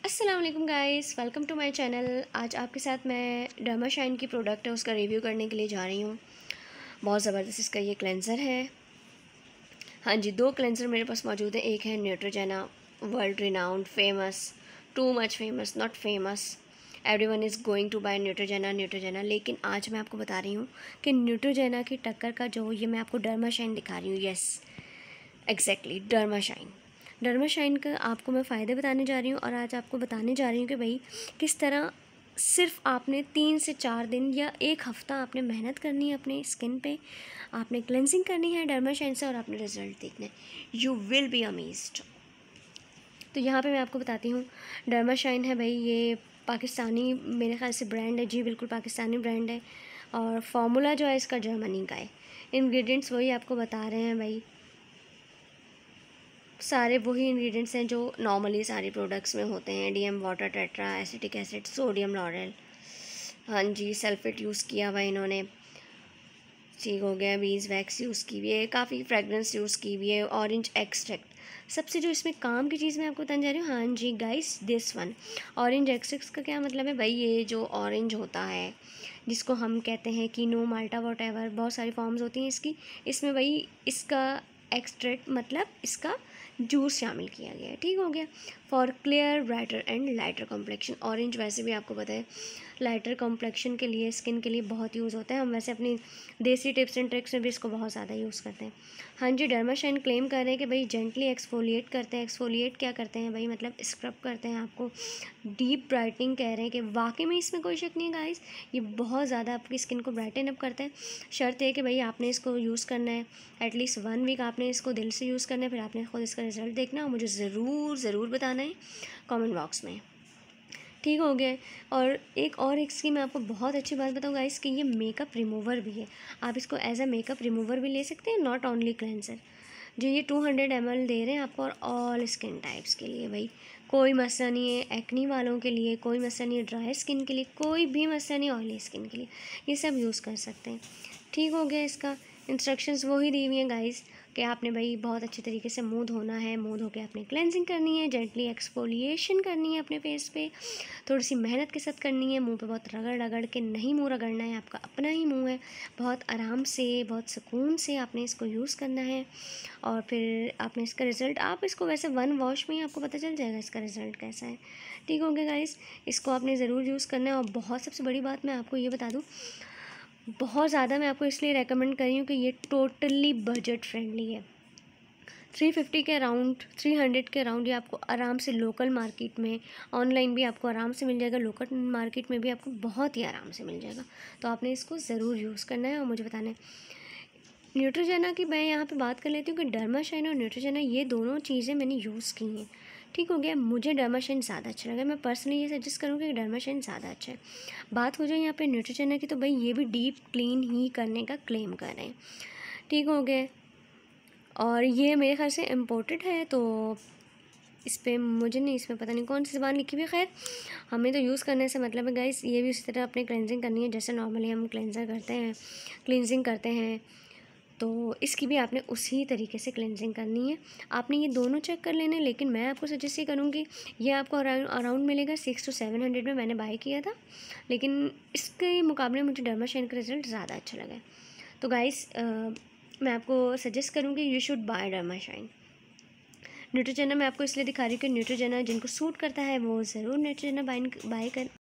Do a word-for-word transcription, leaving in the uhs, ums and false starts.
अस्सलाम वालेकुम guys, welcome to my channel. आज आपके साथ मैं डर्माशाइन की प्रोडक्ट है उसका रिव्यू करने के लिए जा रही हूँ। बहुत ज़बरदस्त इसका ये क्लेंज़र है। हाँ जी, दो क्लेंज़र मेरे पास मौजूद है। एक है Neutrogena, world renowned, famous, too much famous, not famous. Everyone is going to buy Neutrogena Neutrogena लेकिन आज मैं आपको बता रही हूँ कि न्यूट्रोजेना की टक्कर का जो ये मैं आपको डर्माशाइन दिखा रही हूँ। Yes, exactly, Dermashine. डर्माशाइन का आपको मैं फ़ायदे बताने जा रही हूँ और आज आपको बताने जा रही हूँ कि भाई किस तरह सिर्फ आपने तीन से चार दिन या एक हफ़्ता आपने मेहनत करनी है अपने स्किन पे, आपने क्लेंजिंग करनी है डर्माशाइन से और आपने रिज़ल्ट देखने, यू विल बी अमेज्ड। तो यहाँ पे मैं आपको बताती हूँ, डर्माशाइन है भाई, ये पाकिस्तानी मेरे ख्याल से ब्रांड है। जी बिल्कुल, पाकिस्तानी ब्रांड है और फार्मूला जो है इसका जर्मनी का है। इंग्रेडिएंट्स वही आपको बता रहे हैं भाई, सारे वही इंग्रेडिएंट्स हैं जो नॉर्मली सारे प्रोडक्ट्स में होते हैं। DM water, tetra acetic acid, sodium lauryl. हाँ जी, सल्फेट यूज़ किया हुआ इन्होंने, ठीक हो गया। बीज वैक्स यूज़ की हुई है, काफ़ी फ्रेगरेंस यूज़ की हुई है, ऑरेंज एक्सट्रैक्ट। सबसे जो इसमें काम की चीज़ मैं आपको बताने जा रही हूँ, हाँ जी guys, this one orange extract का क्या मतलब है भाई, ये जो ऑरेंज होता है जिसको हम कहते हैं कि नो माल्टा वॉट एवर, बहुत सारी फॉर्म्स होती हैं इसकी, इसमें भाई इसका एक्सट्रैक्ट मतलब इसका जूस शामिल किया गया है। ठीक हो गया। For clear, brighter and lighter complexion. Orange वैसे भी आपको पता है लाइटर कॉम्प्लेक्शन के लिए, स्किन के लिए बहुत यूज़ होता है। हम वैसे अपनी देसी टिप्स एंड ट्रिक्स में भी इसको बहुत ज़्यादा यूज़ करते हैं। हाँ जी, डर्माशाइन क्लेम कर रहे हैं कि भाई जेंटली एक्सफोलिएट करते हैं। एक्सफोलिएट क्या करते हैं भाई, मतलब स्क्रब करते हैं आपको, डीप ब्राइटनिंग कह रहे हैं कि वाकई में इसमें कोई शक नहीं है गाइस, ये बहुत ज़्यादा आपकी स्किन को ब्राइटन अप करता है। शर्त है कि भाई आपने इसको यूज़ करना है, एटलीस्ट वन वीक आपने इसको दिल से यूज़ करना है, फिर आपने खुद इसका रिज़ल्ट देखना और मुझे ज़रूर ज़रूर बताना है कमेंट बॉक्स में। ठीक हो गया। और एक और इसकी मैं आपको बहुत अच्छी बात बताऊँ गाइस कि ये मेकअप रिमूवर भी है। आप इसको एज अ मेकअप रिमूवर भी ले सकते हैं, नॉट ओनली क्लेंसर। जो ये टू हंड्रेड एम एल दे रहे हैं आपको, और ऑल स्किन टाइप्स के लिए भाई, कोई मसला नहीं है। एक्नी वालों के लिए कोई मसला नहीं है, ड्राई स्किन के लिए कोई भी मसला नहीं, ऑयली स्किन के लिए ये सब यूज़ कर सकते हैं। ठीक हो गया। इसका इंस्ट्रक्शंस वही दी हुई हैं गाइस कि आपने भाई बहुत अच्छे तरीके से मुंह धोना है, मुंह धो के आपने क्लेंजिंग करनी है, जेंटली एक्सफोलिएशन करनी है अपने फेस पे, थोड़ी सी मेहनत के साथ करनी है। मुंह पे बहुत रगड़ रगड़ के नहीं मुंह रगड़ना है, आपका अपना ही मुंह है, बहुत आराम से, बहुत सुकून से आपने इसको यूज़ करना है। और फिर आपने इसका रिज़ल्ट, आप इसको वैसे वन वॉश में ही आपको पता चल जाएगा इसका रिज़ल्ट कैसा है। ठीक हो गया गाइस, इसको आपने ज़रूर यूज़ करना है। और बहुत सबसे बड़ी बात मैं आपको ये बता दूँ, बहुत ज़्यादा मैं आपको इसलिए रेकमेंड कर रही हूँ कि ये टोटली बजट फ्रेंडली है। थ्री फिफ्टी के अराउंड, थ्री हंड्रेड के अराउंड ये आपको आराम से लोकल मार्केट में, ऑनलाइन भी आपको आराम से मिल जाएगा, लोकल मार्केट में भी आपको बहुत ही आराम से मिल जाएगा। तो आपने इसको ज़रूर यूज़ करना है और मुझे बताना है। न्यूट्रोजेना की मैं यहाँ पे बात कर लेती हूँ कि डर्माशाइन और न्यूट्रोजेना ये दोनों चीज़ें मैंने यूज़ की हैं। ठीक हो गया। मुझे डर्माशाइन ज़्यादा अच्छा लगा, मैं पर्सनली ये सजेस्ट करूँगी कि डर्माशाइन ज़्यादा अच्छा है। बात हो जाए यहाँ पे न्यूट्रोजेना की, तो भाई ये भी डीप क्लीन ही करने का क्लेम कर रहे हैं। ठीक हो गया। और ये मेरे ख्याल से इम्पोर्टेड है, तो इस पर मुझे नहीं, इसमें पता नहीं कौन सी ज़बान लिखी हुई है। खैर, हमें तो यूज़ करने से मतलब है गाइस। ये भी उसी तरह अपने क्लेंजिंग करनी है जैसे नॉर्मली हम क्लेंजर करते हैं, क्लींजिंग करते हैं, तो इसकी भी आपने उसी तरीके से क्लेंजिंग करनी है। आपने ये दोनों चेक कर लेने, लेकिन मैं आपको सजेस्ट ये करूँगी, ये आपको अराउंड अराउंड मिलेगा सिक्स टू सेवन हंड्रेड में, मैंने बाय किया था, लेकिन इसके मुकाबले मुझे डर्माशाइन का रिज़ल्ट ज़्यादा अच्छा लगा है। तो गाइस, मैं आपको सजेस्ट करूँगी you should buy Dermashine. Neutrogena मैं आपको इसलिए दिखा रही हूँ कि न्यूट्रोजेना जिनको सूट करता है वो ज़रूर न्यूट्रोजेना बाय बाय कर